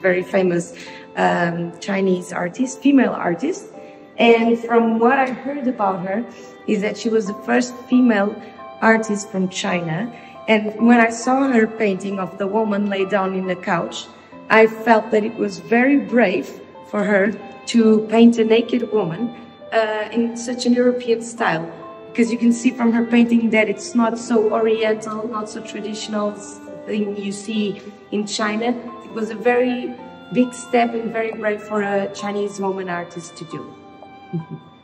very famous Chinese artist, female artist. And from what I heard about her is that she was the first female artist from China. And when I saw her painting of the woman laid down in the couch, I felt that it was very brave for her to paint a naked woman in such an European style. Because you can see from her painting that it's not so oriental, not so traditional thing you see in China. It was a very big step and very brave for a Chinese woman artist to do.